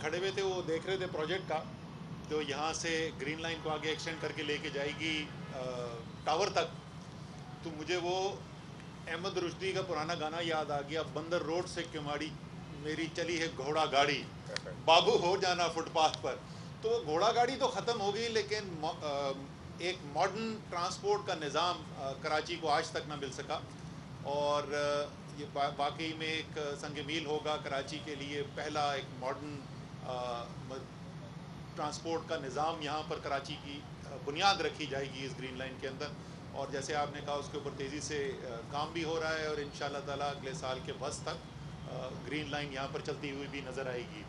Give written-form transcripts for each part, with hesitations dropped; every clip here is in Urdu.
کھڑے ہوئے تھے وہ دیکھ رہے تھے پروجیکٹ کا، تو یہاں سے گرین لائن کو آگے ایکسٹینڈ کر کے لے کے جائے گی ٹاور تک. تو مجھے وہ احمد رشدی کا پرانا گانا یاد آ گیا، بندر روڈ سے کماڑی میری چلی ہے گھوڑا گاڑی، بابو ہو جانا فٹ پاتھ پر. تو وہ گھوڑا گاڑی تو ختم ہو گئی، لیکن ایک ماڈرن ٹرانسپورٹ کا نظام کراچی کو آج تک نہ مل سکا. اور یہ واقعی میں ایک سنگ میل ہوگا کراچی کے لیے. پہلا ایک ماڈرن ٹرانسپورٹ کا نظام یہاں پر کراچی کی بنیاد رکھی جائے گی اس گرین لائن کے اندر. اور جیسے آپ نے کہا اس کے اوپر تیزی سے کام بھی ہو رہا ہے، اور انشاءاللہ تعالیٰ اگلے سال کے وسط تک گرین لائن یہاں پر چلتی ہوئی بھی نظر آئے گی.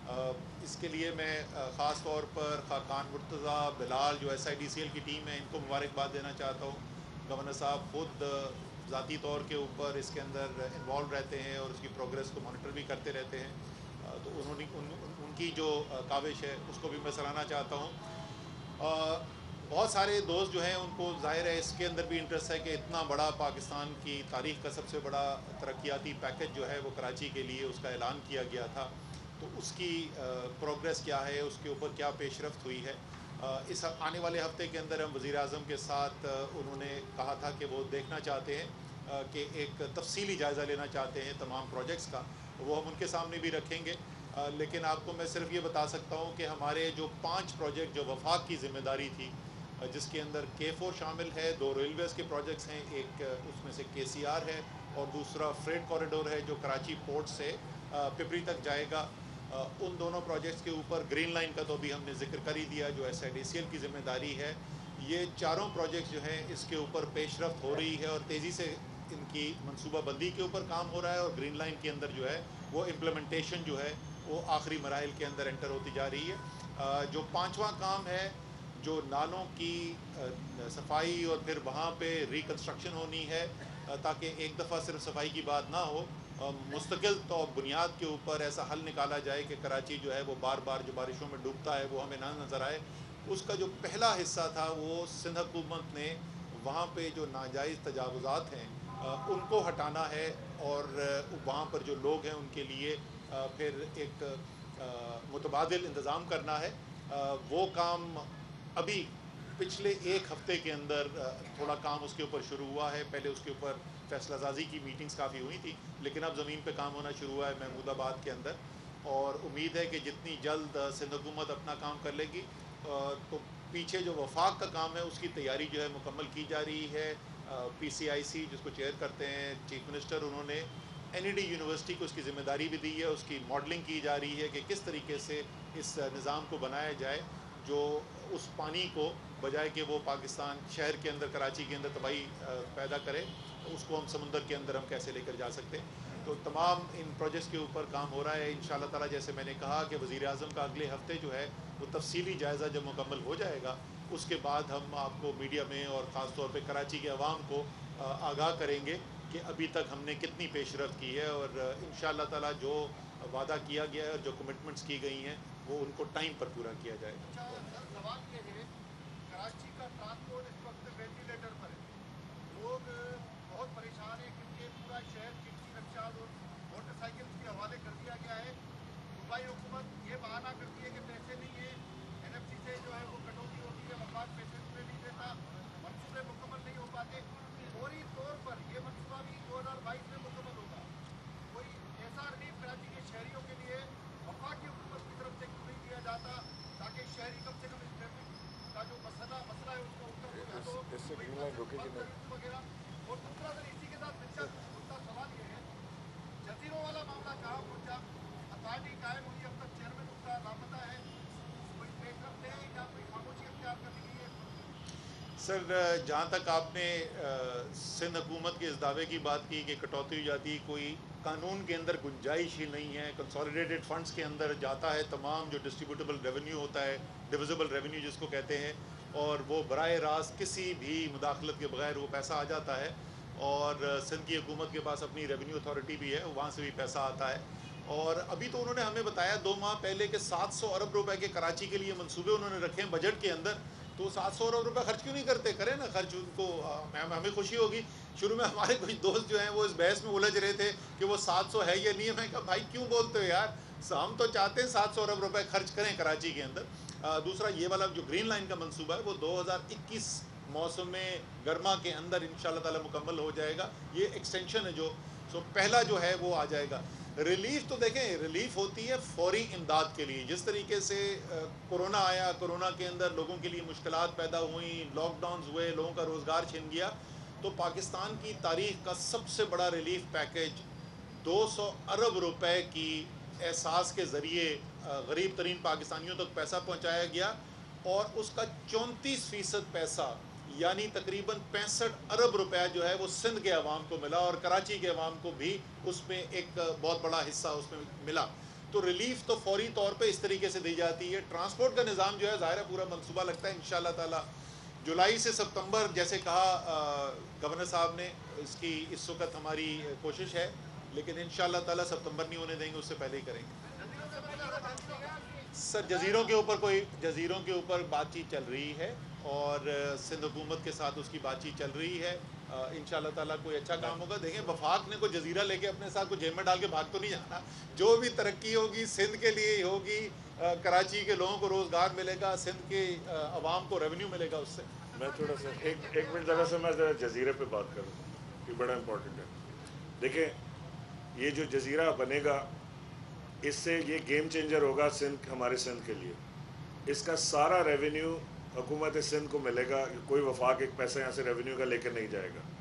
اس کے لیے میں خاص طور پر خاقان مرتضیٰ، بلال جو SIDCL کی ٹیم ہے، ان کو مبارکباد دینا چاہتا ہوں. گورنر صاحب خود ذاتی طور کے اوپر اس کے اندر انوالو رہتے ہیں اور اس کی پروگریس کو مانیٹر بھی کرتے رہتے ہیں. تو انہوں نے ان کی جو کاوش ہے اس کو بھی میں سراہنا چاہتا ہوں. بہت سارے دوست جو ہیں ان کو ظاہر ہے اس کے اندر بھی انٹرسٹ ہے کہ اتنا بڑا پاکستان کی تاریخ کا سب سے بڑا ترقیاتی پیکج جو ہے وہ کراچی کے لیے اس کا اعلان کیا گیا تھا. تو اس کی پروگریس کیا ہے، اس کے اوپر کیا پیش رفت ہوئی ہے. اس آنے والے ہفتے کے اندر ہم وزیر اعظم کے ساتھ انہوں نے کہا تھا کہ وہ دیکھنا چاہتے ہیں کہ ایک تفصیلی جائزہ لینا چاہتے ہیں تمام پروجیکٹس کا. وہ ہم ان کے سامنے بھی رکھیں گے. لیکن آپ کو میں صرف یہ بتا سکتا ہوں کہ ہمارے جو 5 پروجیکٹ جو وفاق کی ذمہ داری تھی، جس کے اندر K4 شامل ہے، 2 ریلویز کے پروجیکٹس ہیں، ایک اس میں سے KCR ہے اور دوسرا فریٹ کوریڈور ہے جو کراچی پورٹ سے پپری تک جائے گا. ان دونوں پروجیکٹس کے اوپر گرین لائن کا تو ابھی ہم نے ذکر کر ہی دیا جو SIDCL کی ذمہ داری ہے. یہ چاروں پروجیکٹس جو ہیں اس کے اوپر پیش رفت ہو رہی ہے اور تیزی سے ان کی منصوبہ بندی کے اوپر کام ہو رہا ہے، اور گرین لائن کے اندر جو ہے وہ امپلیمنٹیشن جو ہے وہ آخری مراحل کے اندر انٹر ہوتی جا رہی ہے. جو 5واں کام ہے جو نالوں کی صفائی اور پھر وہاں پہ ریکنسٹرکشن ہونی ہے، تاکہ ایک دفعہ صرف صفائی کی بات نہ ہو، مستقل طور بنیاد کے اوپر ایسا حل نکالا جائے کہ کراچی جو ہے وہ بار بار جو بارشوں میں ڈوبتا ہے وہ ہمیں نہ نظر آئے. اس کا جو پہلا حصہ تھا وہ سندھ حکومت نے وہاں پہ جو ناجائز تجاوزات ہیں ان کو ہٹانا ہے، اور وہاں پر جو لوگ ہیں ان کے لیے پھر ایک متبادل انتظام کرنا ہے. وہ کام ابھی پچھلے ایک ہفتے کے اندر تھوڑا کام اس کے اوپر شروع ہوا ہے. پہلے اس کے اوپر فیصلہ سازی کی میٹنگز کافی ہوئی تھی، لیکن اب زمین پہ کام ہونا شروع ہوا ہے محمود آباد کے اندر. اور امید ہے کہ جتنی جلد سندھ حکومت اپنا کام کر لے گی تو پیچھے جو وفاق کا کام ہے اس کی تیاری جو ہے مکمل کی جا رہی ہے. PCIC جس کو چیئر کرتے ہیں چیف منسٹر، انہوں نے NED یونیورسٹی کو اس کی ذمہ داری بھی دی ہے. اس کی ماڈلنگ کی جا رہی ہے کہ کس طریقے سے اس نظام کو بنایا جائے جو اس پانی کو بجائے کہ وہ پاکستان شہر کے اندر کراچی کے اندر تباہی پیدا کرے، اس کو ہم سمندر کے اندر ہم کیسے لے کر جا سکتے ہیں. تو تمام ان پروجیکٹس کے اوپر کام ہو رہا ہے. انشاءاللہ تعالیٰ جیسے میں نے کہا کہ وزیر اعظم کا اگلے ہفتے جو ہے وہ تفصیلی جائزہ جب مکمل ہو جائے گا، اس کے بعد ہم آپ کو میڈیا میں اور خاص طور پہ کراچی کے عوام کو آگاہ کریں گے کہ ابھی تک ہم نے کتنی پیش رفت کی ہے، اور انشاءاللہ تعالیٰ جو وعدہ کیا گیا ہے اور جو کمٹمنٹس کی گئی ہیں وہ ان کو ٹائم پر پورا کیا جائے گا. سوال یہ ہے، کراچی کا ٹرانسپورٹ اس وقت وینٹیلیٹر پر ہے. لوگ بہت پریشان ہیں کیونکہ پورا شہر ٹیکسی رکشاز اور موٹر سائیکل کے حوالے کر دیا گیا ہے. صوبائی حکومت یہ بہانہ کرتی ہے کہ پیسے نہیں ہیں، NFC سے جو ہے وہ کٹوتی ہوتی ہے، وفاق پیسے پورے نہیں دیتا، منصوبے مکمل نہیں ہو پاتے. فوری طور پر یہ منصوبہ بھی 2022 میں مکمل ہوگا. کوئی ایسا ریلیف کراچی کے شہریوں کے لیے وفاقی حکومت کی طرف سے کیوں نہیں دیا جاتا تاکہ شہری کم سے کم اس ٹریفک کا جو مسئلہ ہے اس کا وغیرہ. اور دوسرا سر اسی کے ساتھ ملتا سوال یہ ہے، جزیروں والا معاملہ کہاں پہنچا؟ اتھارٹی قائم ہوئی، اب تک چیئرمین اس کا لاپتہ ہے. کوئی پیش رفت ہے یا کوئی خاموشی اختیار کر لی گئی ہے؟ سر جہاں تک آپ نے سندھ حکومت کے اس دعوے کی بات کی کہ کٹوتی ہو جاتی، کوئی قانون کے اندر گنجائش ہی نہیں ہے. کنسالیڈیٹڈ فنڈز کے اندر جاتا ہے تمام جو ڈسٹریبیوٹیبل ریونیو ہوتا ہے، ڈویزیبل ریونیو جس کو کہتے ہیں، اور وہ براہ راست کسی بھی مداخلت کے بغیر وہ پیسہ آ جاتا ہے. اور سندھ کی حکومت کے پاس اپنی ریونیو اتھارٹی بھی ہے، وہاں سے بھی پیسہ آتا ہے. اور ابھی تو انہوں نے ہمیں بتایا 2 ماہ پہلے کہ 700 ارب روپے کے کراچی کے لیے منصوبے انہوں نے رکھے ہیں بجٹ کے اندر. تو 700 ارب روپے خرچ کیوں نہیں کرتے؟ کریں نا خرچ، ان کو ہمیں خوشی ہوگی. شروع میں ہمارے کچھ دوست جو ہیں وہ اس بحث میں الجھ رہے تھے کہ وہ 700 ہے یا نہیں ہے. میں کہا بھائی کیوں بولتے ہو یار، ہم تو چاہتے ہیں 700 ارب روپے خرچ کریں کراچی کے اندر۔ دوسرا یہ والا جو گرین لائن کا منصوبہ ہے وہ 2021 موسم گرما کے اندر انشاءاللہ تعالی مکمل ہو جائے گا۔ یہ ایکسٹینشن ہے جو پہلا جو ہے وہ آ جائے گا۔ ریلیف تو دیکھیں، ریلیف ہوتی ہے فوری امداد کے لیے، جس طریقے سے کورونا آیا، کورونا کے اندر لوگوں کے لیے مشکلات پیدا ہوئیں، لاک ڈاؤنز ہوئے، لوگوں کا روزگار چھن گیا، تو پاکستان کی تاریخ کا سب سے بڑا ریلیف پیکیج 200 ارب روپے کی احساس کے ذریعے غریب ترین پاکستانیوں تک پیسہ پہنچایا گیا، اور اس کا 34% پیسہ یعنی تقریباً 65 ارب روپے جو ہے وہ سندھ کے عوام کو ملا، اور کراچی کے عوام کو بھی اس میں ایک بہت بڑا حصہ اس میں ملا۔ تو ریلیف تو فوری طور پہ اس طریقے سے دی جاتی ہے۔ ٹرانسپورٹ کا نظام جو ہے ظاہر ہے پورا منصوبہ لگتا ہے انشاءاللہ تعالی جولائی سے ستمبر، جیسے کہا گورنر صاحب نے، اس کی اس وقت ہماری کوشش ہے، لیکن انشاءاللہ تعالی ستمبر نہیں ہونے دیں گے، اس سے پہلے ہی کریں گے۔ سر جزیروں کے اوپر بات چیت چل رہی ہے، اور سندھ حکومت کے ساتھ اس کی بات چیت چل رہی ہے۔ انشاءاللہ تعالیٰ کوئی اچھا کام ہوگا۔ دیکھیں وفاق نے کوئی جزیرہ لے کے اپنے ساتھ کوئی جیب میں ڈال کے بھاگ تو نہیں جانا، جو بھی ترقی ہوگی سندھ کے لیے ہی ہوگی، کراچی کے لوگوں کو روزگار ملے گا، سندھ کے عوام کو ریونیو ملے گا اس سے۔ میں تھوڑا سا ایک منٹ ذرا سا میں ذرا جزیرے پہ بات کروں، یہ بڑا امپورٹنٹ ہے۔ دیکھیں یہ جو جزیرہ بنے گا، اس سے یہ گیم چینجر ہوگا ہمارے سندھ کے لیے۔ اس کا سارا ریونیو حکومت سندھ کو ملے گا، کوئی وفاق ایک پیسہ یہاں سے ریونیو کا لے کر نہیں جائے گا۔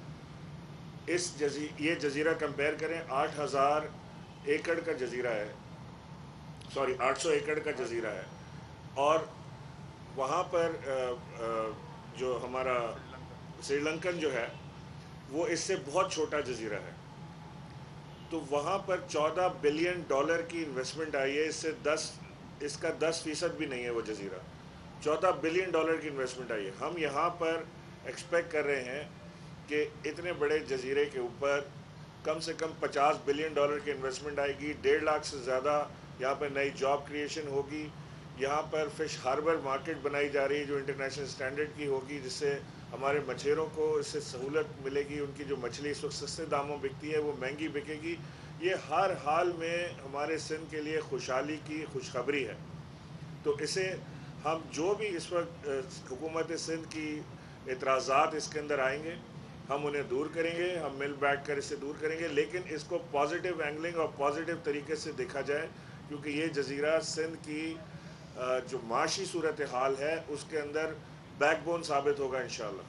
یہ جزیرہ کمپیئر کریں، 8,000 ایکڑ کا جزیرہ ہے، 800 ایکڑ کا جزیرہ ہے، اور وہاں پر جو ہمارا سری لنکن جو ہے وہ اس سے بہت چھوٹا جزیرہ ہے، تو وہاں پر $14 بلین کی انویسٹمنٹ آئی ہے، اس کا 10% بھی نہیں ہے وہ جزیرہ، $14 بلین کی انویسٹمنٹ آئی ہے۔ ہم یہاں پر ایکسپیکٹ کر رہے ہیں کہ اتنے بڑے جزیرے کے اوپر کم سے کم $50 بلین کی انویسٹمنٹ آئے گی، 1.5 لاکھ سے زیادہ یہاں پر نئی جاب کریشن ہوگی۔ یہاں پر فش ہاربر مارکیٹ بنائی جا رہی ہے جو انٹرنیشنل سٹینڈرڈ کی ہوگی، جس سے ہمارے مچھیروں کو اس سے سہولت ملے گی، ان کی جو مچھلی اس وقت سستے داموں بکتی ہے وہ مہنگی بکے گی۔ یہ ہر حال میں ہمارے سندھ کے لیے خوشحالی کی خوشخبری ہے۔ تو اسے ہم جو بھی اس وقت حکومت سندھ کی اعتراضات اس کے اندر آئیں گے، ہم انہیں دور کریں گے، ہم مل بیٹھ کر اسے دور کریں گے، لیکن اس کو پازیٹیو اینگلنگ اور پازیٹیو طریقے سے دیکھا جائے، کیونکہ یہ جزیرہ سندھ کی جو معاشی صورتحال ہے اس کے اندر بیک بون ثابت ہوگا انشاءاللہ۔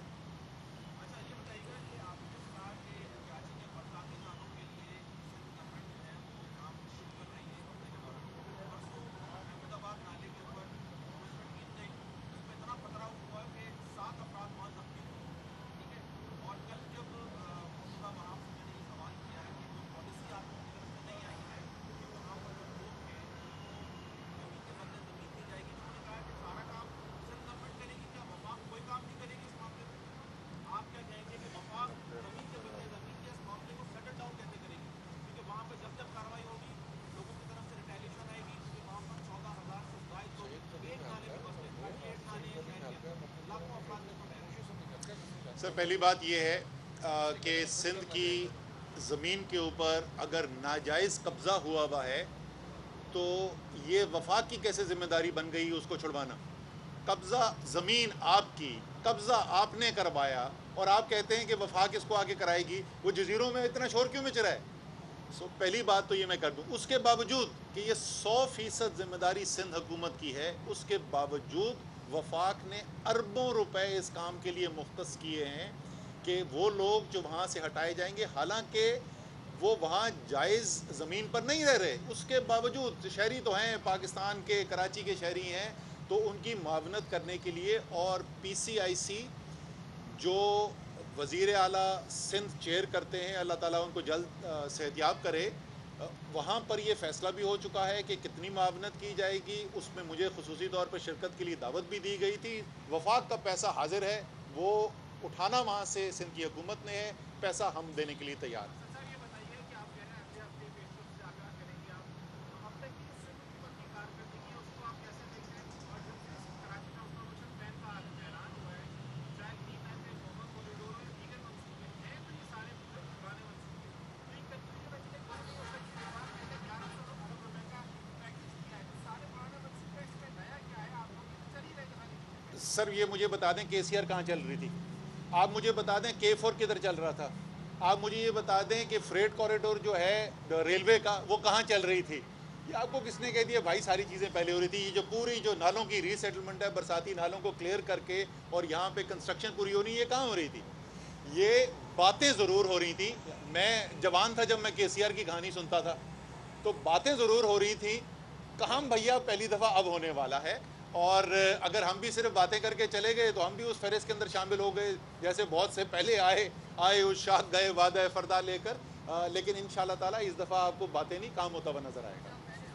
سر پہلی بات یہ ہے کہ سندھ کی زمین کے اوپر اگر ناجائز قبضہ ہوا ہے تو یہ وفاق کی کیسے ذمہ داری بن گئی اس کو چھڑوانا؟ قبضہ زمین آپ کی، قبضہ آپ نے کروایا، اور آپ کہتے ہیں کہ وفاق اس کو آگے کرائے گی۔ وہ جزیروں میں اتنا شور کیوں مچ رہا ہے؟ پہلی بات تو یہ میں کر دوں، اس کے باوجود کہ یہ 100% ذمہ داری سندھ حکومت کی ہے، اس کے باوجود وفاق نے اربوں روپے اس کام کے لیے مختص کیے ہیں کہ وہ لوگ جو وہاں سے ہٹائے جائیں گے، حالانکہ وہ وہاں جائز زمین پر نہیں رہ رہے، اس کے باوجود شہری تو ہیں، پاکستان کے کراچی کے شہری ہیں، تو ان کی معاونت کرنے کے لیے، اور پی سی آئی سی جو وزیر اعلیٰ سندھ چیئر کرتے ہیں، اللہ تعالیٰ ان کو جلد صحتیاب کرے، وہاں پر یہ فیصلہ بھی ہو چکا ہے کہ کتنی معاونت کی جائے گی۔ اس میں مجھے خصوصی طور پر شرکت کے لیے دعوت بھی دی گئی تھی۔ وفاق کا پیسہ حاضر ہے، وہ اٹھانا وہاں سے سندھ کی حکومت نے ہے، پیسہ ہم دینے کے لیے تیار ہیں۔ سر یہ مجھے بتا دیں KCR کہاں چل رہی تھی، آپ مجھے بتا دیں K4 کدھر چل رہا تھا، آپ مجھے یہ بتا دیں کہ فریٹ کوریڈور جو ہے ریلوے کا وہ کہاں چل رہی تھی. یہ آپ کو کس نے کہہ دیا بھائی ساری چیزیں پہلے ہو رہی تھی. یہ جو پوری جو نالوں کی ری سیٹلمنٹ ہے، برساتی نالوں کو کلیئر کر کے اور یہاں پہ کنسٹرکشن پوری ہونی، یہ کہاں ہو رہی تھی. یہ باتیں ضرور ہو رہی تھیں. میں جوان تھا جب میں KCR کی کہانی سنتا تھا، تو باتیں ضرور ہو رہی تھیں. کام بھیا پہلی دفعہ اب ہونے والا ہے، اور اگر ہم بھی صرف باتیں کر کے چلے گئے تو ہم بھی اس فہرست کے اندر شامل ہو گئے جیسے بہت سے پہلے آئے اس شاخ گئے وعدہ فردا لے کر. لیکن انشاءاللہ تعالیٰ اس دفعہ آپ کو باتیں نہیں کام ہوتا ہوا نظر آئے گا.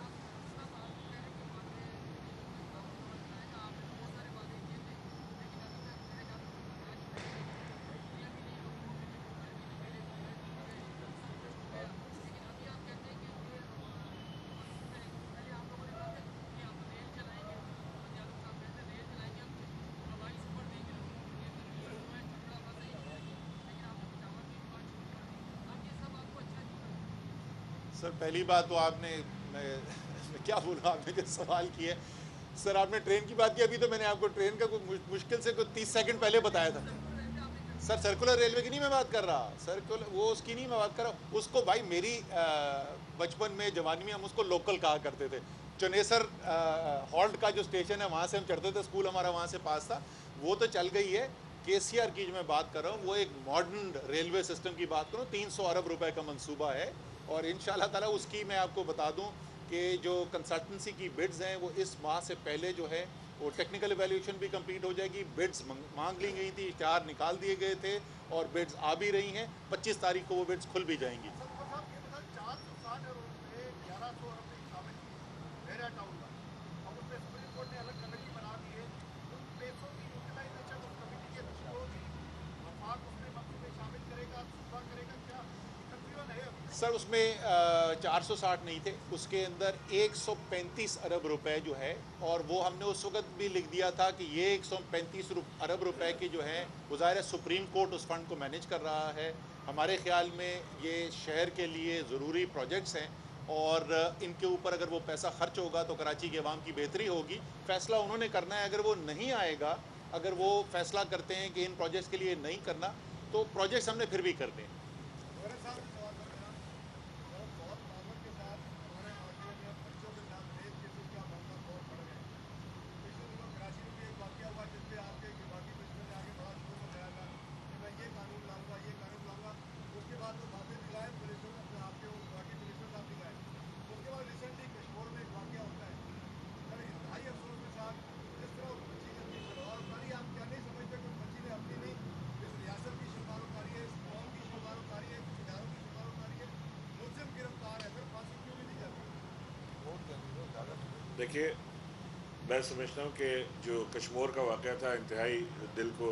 سر پہلی بات تو آپ نے میں کیا بولوں، آپ نے جو سوال کیا ہے سر، آپ نے ٹرین کی بات کی. ابھی تو میں نے آپ کو ٹرین کا کوئی مشکل سے کوئی 30 سیکنڈ پہلے بتایا تھا. سر سرکولر ریلوے کی نہیں میں بات کر رہا، وہ اس کی نہیں میں بات کر رہا. اس کو بھائی میری بچپن میں جوانی میں ہم اس کو لوکل کہا کرتے تھے. چنیسر ہالٹ کا جو اسٹیشن ہے وہاں سے ہم چڑھتے تھے، اسکول ہمارا وہاں سے پاس تھا. وہ تو چل گئی ہے. KCR کی جو میں بات کر رہا ہوں وہ ایک ماڈرن ریلوے سسٹم کی بات کروں. 300 ارب روپے کا منصوبہ ہے، اور انشاءاللہ تعالیٰ اس کی میں آپ کو بتا دوں کہ جو کنسلٹنسی کی بڈز ہیں وہ اس ماہ سے پہلے جو ہے وہ ٹیکنیکل ایویلیوشن بھی کمپلیٹ ہو جائے گی. بڈز مانگ لی گئی تھی، اشتہار نکال دیے گئے تھے اور بڈز آ بھی رہی ہیں. 25 تاریخ کو وہ بڈز کھل بھی جائیں گی. سرکار صاحب یہ بتا 460 ارب روپے 1100 ارب میں شامل کیے میرا ٹاؤن کا. اب اس میں سپریم کورٹ نے الگ کمیٹی بنا دی ہے. ان پیسوں کی یوٹیلائزیشن اس کمیٹی کے تھرو ہوگی، وفاق اس میں منصوبے شامل کرے گا، صوبہ کرے گا، کیا کنفیوژن ہے ابھی؟ سر اس میں 460 نہیں تھے، اس کے اندر 135 ارب روپے جو ہے، اور وہ ہم نے اس وقت بھی لکھ دیا تھا کہ یہ 135 ارب روپے کی جو ہے وہ ظاہر ہے سپریم کورٹ اس فنڈ کو مینیج کر رہا ہے. ہمارے خیال میں یہ شہر کے لیے ضروری پروجیکٹس ہیں، اور ان کے اوپر اگر وہ پیسہ خرچ ہوگا تو کراچی کے عوام کی بہتری ہوگی. فیصلہ انہوں نے کرنا ہے. اگر وہ نہیں آئے گا، اگر وہ فیصلہ کرتے ہیں کہ ان پروجیکٹس کے لیے نہیں کرنا، تو پروجیکٹس ہم نے پھر بھی کرنے ہیں. میرے صاحب سے سوال تھا میرا، بہت تعلق کے ساتھ ہمارے معاشرے میں بچوں کے ساتھ ریپ کیسز کا معاملہ بہت بڑھ گیا. پچھلے دنوں کراچی میں بھی ایک واقعہ ہوا جس پہ آپ کے باقی کمشنر نے آگے بڑا شور مچایا تھا کہ میں یہ قانون لاؤں گا، یہ قانون لاؤں گا. اس کے بعد وہ باتیں دلائے کمشنر اپنے آپ کے باقی کمشنر صاحب دلائے. اس کے بعد ریسنٹلی کشمور میں ایک واقعہ ہوتا ہے. سر انتہائی افسوس کے ساتھ جس طرح اس بچی نے اپنی شلوار اتاری، آپ کیا نہیں سمجھتے کہ اس بچی نے اپنی نہیں، اس ریاست کی شلوار اتاری ہے، اس قوم کی شلوار اتاری ہے، کچھ اداروں کی شلوار اتاری ہے. ملزم گرفتار ہے، سر پھانسی کیوں نہیں دی جاتی؟ دیکھیے میں سمجھتا ہوں کہ جو کشمور کا واقعہ تھا انتہائی دل کو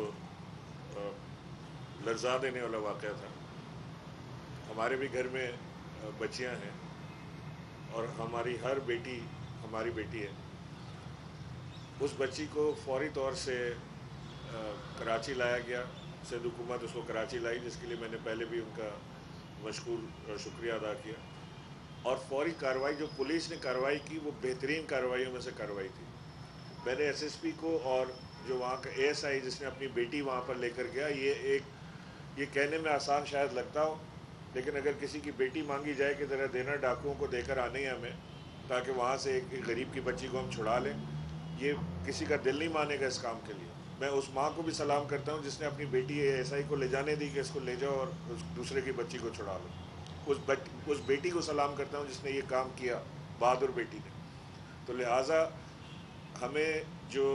لرزا دینے والا واقعہ تھا. ہمارے بھی گھر میں بچیاں ہیں اور ہماری ہر بیٹی ہماری بیٹی ہے. اس بچی کو فوری طور سے کراچی لایا گیا. سندھ حکومت اس کو کراچی لائی، جس کے لیے میں نے پہلے بھی ان کا مشکور اور شکریہ ادا کیا. اور فوری کارروائی جو پولیس نے کارروائی کی وہ بہترین کارروائیوں میں سے کارروائی تھی. میں نے SSP کو اور جو وہاں کا ASI جس نے اپنی بیٹی وہاں پر لے کر گیا، یہ کہنے میں آسان شاید لگتا ہو، لیکن اگر کسی کی بیٹی مانگی جائے کہ ذرا دینا ڈاکوؤں کو دے کر آنے ہیں ہمیں، تاکہ وہاں سے ایک غریب کی بچی کو ہم چھڑا لیں، یہ کسی کا دل نہیں مانے گا اس کام کے لیے. میں اس ماں کو بھی سلام کرتا ہوں جس نے اپنی بیٹی ASI کو لے جانے دی کہ اس کو لے جاؤ اور اس دوسرے کی بچی کو چھڑا لو. اس بیٹی کو سلام کرتا ہوں جس نے یہ کام کیا، بہادر بیٹی نے. تو لہٰذا ہمیں جو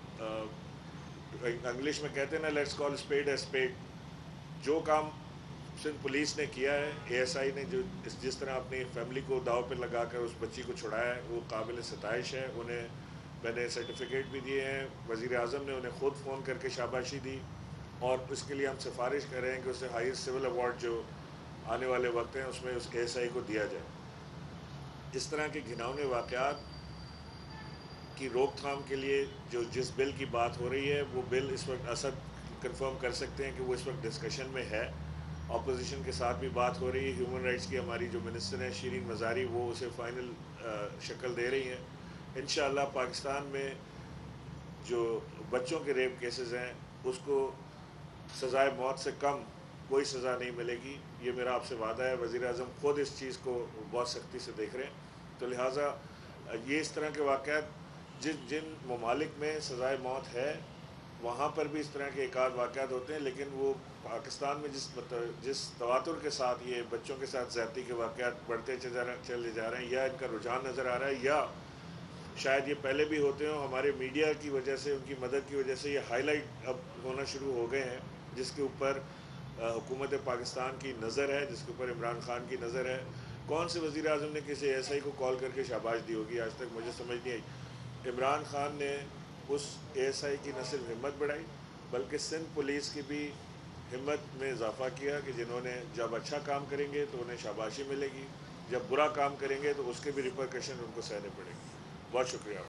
انگلش میں کہتے ہیں نا let's call spade a spade, جو کام سندھ پولیس نے کیا ہے، ASI نے جو جس طرح اپنی فیملی کو داؤ پہ لگا کر اس بچی کو چھڑایا ہے، وہ قابل ستائش ہے. انہیں میں نے سرٹیفکیٹ بھی دیے ہیں. وزیر اعظم نے انہیں خود فون کر کے شاباشی دی، اور اس کے لیے ہم سفارش کر رہے ہیں کہ اسے ہائیسٹ سول ایوارڈ جو آنے والے وقت ہیں اس میں اس ASI کو دیا جائے. اس طرح کے گھناؤنے واقعات کی روک تھام کے لیے جس بل کی بات ہو رہی ہے، وہ بل اس وقت اسد کنفرم کر سکتے ہیں کہ وہ اس وقت ڈسکشن میں ہے. اپوزیشن کے ساتھ بھی بات ہو رہی ہے. ہیومن رائٹس کی ہماری جو منسٹر ہیں شیرین مزاری، وہ اسے فائنل شکل دے رہی ہیں. انشاءاللہ پاکستان میں جو بچوں کے ریپ کیسز ہیں اس کو سزائے موت سے کم کوئی سزا نہیں ملے گی. یہ میرا آپ سے وعدہ ہے. وزیر اعظم خود اس چیز کو بہت سختی سے دیکھ رہے ہیں. تو لہٰذا یہ اس طرح کے واقعات جن ممالک میں سزائے موت ہے وہاں پر بھی اس طرح کے ایک آدھ واقعات ہوتے ہیں, لیکن وہ پاکستان میں جس تواتر کے ساتھ یہ بچوں کے ساتھ زیادتی کے واقعات بڑھتے چلے جا رہے ہیں, یا ان کا رجحان نظر آ رہا ہے, یا شاید یہ پہلے بھی ہوتے ہوں, ہمارے میڈیا کی وجہ سے, ان کی مدد کی وجہ سے یہ ہائی لائٹ اب ہونا شروع ہو گئے ہیں, جس کے اوپر حکومت پاکستان کی نظر ہے, جس کے اوپر عمران خان کی نظر ہے. کون سے وزیر اعظم نے کسی ایس آئی کو کال کر کے شاباش دی ہوگی آج تک مجھے سمجھ نہیں آئی. عمران خان نے اس ایس آئی کی نہ صرف ہمت بڑھائی بلکہ سندھ پولیس کی بھی ہمت میں اضافہ کیا کہ جنہوں نے جب اچھا کام کریں گے تو انہیں شاباشی ملے گی, جب برا کام کریں گے تو اس کے بھی ریپرکشن ان کو سہنے پڑیں گے. بہت شکریہ.